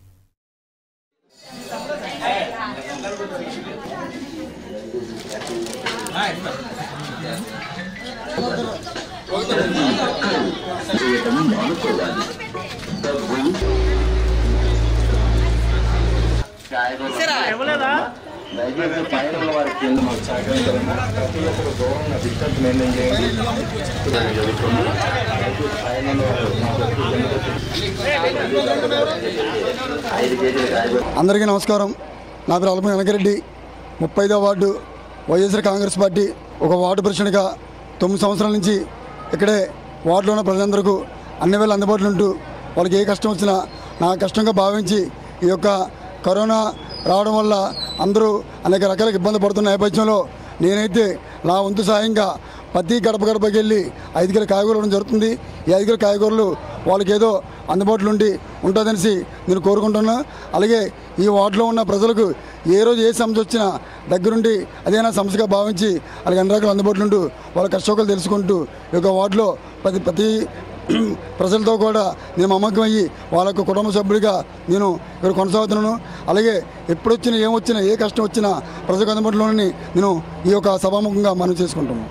అందరికీ నమస్కారం. నా పేరు అలుపున కనకారెడ్డి, ముప్పై ఐదో వార్డు వైఎస్ఆర్ కాంగ్రెస్ పార్టీ ఒక వార్డు ప్రెసిడెంట్గా తొమ్మిది సంవత్సరాల నుంచి ఇక్కడే వార్డులో ఉన్న ప్రజలందరికీ అన్ని వేళ అందుబాటులో ఉంటూ వాళ్ళకి ఏ కష్టం వచ్చినా నా కష్టంగా భావించి ఈ యొక్క కరోనా రావడం వల్ల అందరూ అనేక రకాల ఇబ్బంది పడుతున్న నేపథ్యంలో నేనైతే నా వంతు సాయంగా ప్రతి గడప గడపకి వెళ్ళి ఐదు కిలో కాయగూరలు ఇవ్వడం జరుగుతుంది. ఈ ఐదు కిలో కాయగూరలు వాళ్ళకి ఏదో అందుబాటులో ఉండి ఉంటుందనేసి నేను కోరుకుంటున్నాను. అలాగే ఈ వార్డులో ఉన్న ప్రజలకు ఏ రోజు ఏ సమస్య వచ్చినా దగ్గరుండి అదేనా సమస్యగా భావించి అలాగే అన్ని రకాల అందుబాటులో ఉంటూ వాళ్ళ కష్టోకాలు తెలుసుకుంటూ ఈ యొక్క వార్డులో ప్రతి ప్రతి ప్రజలతో కూడా నేను మమకమయ్యి వాళ్ళ యొక్క కుటుంబ సభ్యుడిగా నేను ఇక్కడ కొనసాగుతున్నాను. అలాగే ఎప్పుడొచ్చినా ఏమొచ్చినా ఏ కష్టం వచ్చినా ప్రజలకు అందుబాటులోని నేను ఈ యొక్క సభాముఖంగా మనం చేసుకుంటున్నాను.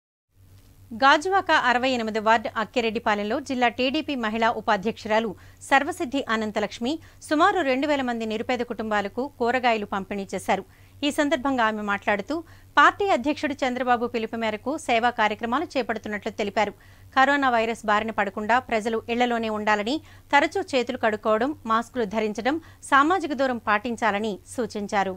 గాజువాక అరవై ఎనిమిది వార్డు అక్కిరెడ్డిపాలెంలో జిల్లా టీడీపీ మహిళా ఉపాధ్యక్షురాలు సర్వసిద్ధి అనంతలక్ష్మి సుమారు రెండు వేల మంది నిరుపేద కుటుంబాలకు కూరగాయలు పంపిణీ చేశారు. ఈ సందర్భంగా ఆమె మాట్లాడుతూ పార్టీ అధ్యక్షుడు చంద్రబాబు పిలుపు మేరకు సేవా కార్యక్రమాలు చేపడుతున్నట్లు తెలిపారు. కరోనా వైరస్ బారిన పడకుండా ప్రజలు ఇళ్లలోనే ఉండాలని, తరచూ చేతులు కడుక్కోవడం, మాస్కులు ధరించడం, సామాజిక దూరం పాటించాలని సూచించారు.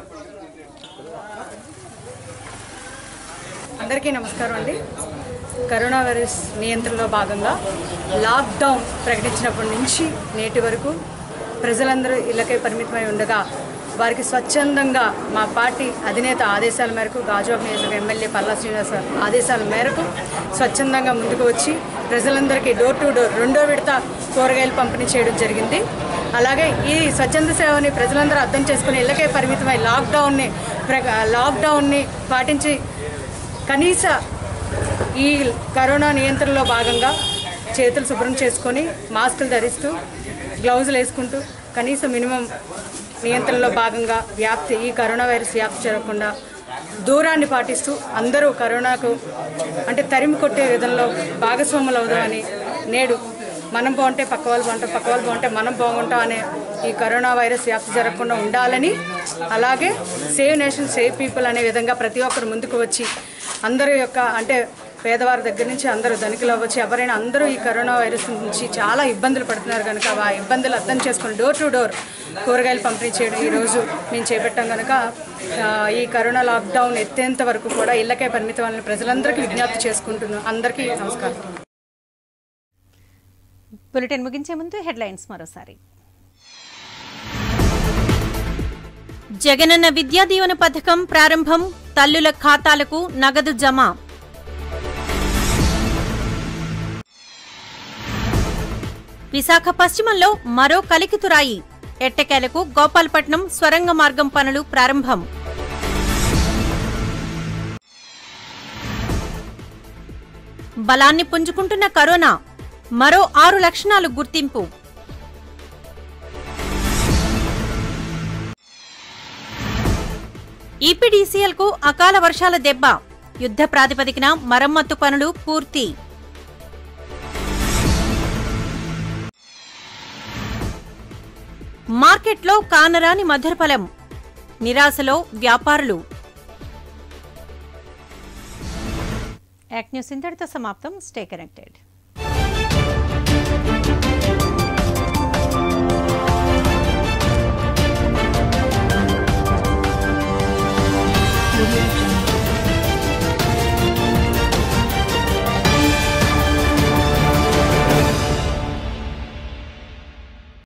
అందరికీ నమస్కారం అండి. కరోనా వైరస్ నియంత్రణలో భాగంగా లాక్డౌన్ ప్రకటించినప్పటి నుంచి నేటి వరకు ప్రజలందరూ ఇళ్లకే పరిమితమై ఉండగా వారికి స్వచ్ఛందంగా మా పార్టీ అధినేత ఆదేశాల మేరకు గాజువాక నియోజకవర్గ ఎమ్మెల్యే పల్లా శ్రీనివాస ఆదేశాల మేరకు స్వచ్ఛందంగా ముందుకు వచ్చి ప్రజలందరికీ డోర్ టు డోర్ రెండో విడత కూరగాయలు పంపిణీ చేయడం జరిగింది. అలాగే ఈ స్వచ్ఛంద సేవని ప్రజలందరూ అర్థం చేసుకుని ఇళ్లకే పరిమితమై లాక్డౌన్ని లాక్డౌన్ని పాటించి కనీస ఈ కరోనా నియంత్రణలో భాగంగా చేతులు శుభ్రం చేసుకొని మాస్కులు ధరిస్తూ గ్లౌజులు వేసుకుంటూ కనీస మినిమం నియంత్రణలో భాగంగా వ్యాప్తి ఈ కరోనా వైరస్ వ్యాప్తి జరగకుండా దూరాన్ని పాటిస్తూ అందరూ కరోనాకు అంటే తరిమి కొట్టే విధంలో భాగస్వాములు అవుదామని నేడు మనం బాగుంటే పక్క వాళ్ళు బాగుంటాం పక్క వాళ్ళు బాగుంటే మనం బాగుంటాం అనే ఈ కరోనా వైరస్ వ్యాప్తి జరగకుండా ఉండాలని అలాగే సేవ్ నేషన్ సేవ్ పీపుల్ అనే విధంగా ప్రతి ఒక్కరు ముందుకు వచ్చి అందరి యొక్క అంటే పేదవారి దగ్గర నుంచి అందరూ ధనికులు అవ్వచ్చు ఎవరైనా అందరూ ఈ కరోనా వైరస్ నుంచి చాలా ఇబ్బందులు పడుతున్నారు కనుక ఆ ఇబ్బందులు అర్థం చేసుకుని డోర్ టు డోర్ కూరగాయలు పంపిణీ చేయడం ఈరోజు మేము చేపట్టాం కనుక ఈ కరోనా లాక్డౌన్ ఎత్తేంత వరకు కూడా ఇళ్లకే పరిమితం అని ప్రజలందరికీ విజ్ఞప్తి చేసుకుంటున్నాం. అందరికీ నమస్కారం. బులెటిన్ ముగించే ముందు హెడ్లైన్స్ మరోసారి. జగనన్న విద్యా దీవెన పథకం ప్రారంభం, తల్లుల ఖాతాలకు నగదు జమ. విశాఖ పశ్చిమంలో మరో కలికితురాయి, ఎట్టకేలకు గోపాలపట్నం స్వరంగ మార్గం పనులు ప్రారంభం. బలాన్ని పుంజుకుంటున్న కరోనా, మరో ఆరు లక్షణాలు గుర్తింపు. ఈపీడీసీఎల్కు అకాల వర్షాల దెబ్బ, యుద్ధ ప్రాతిపదికన మరమ్మత్తు పనులు పూర్తి. మార్కెట్లో కానరాని మధురఫలం, నిరాశలో వ్యాపారులు. యాక్ట్ న్యూస్ ఇంతటితో సమాప్తం. Stay connected.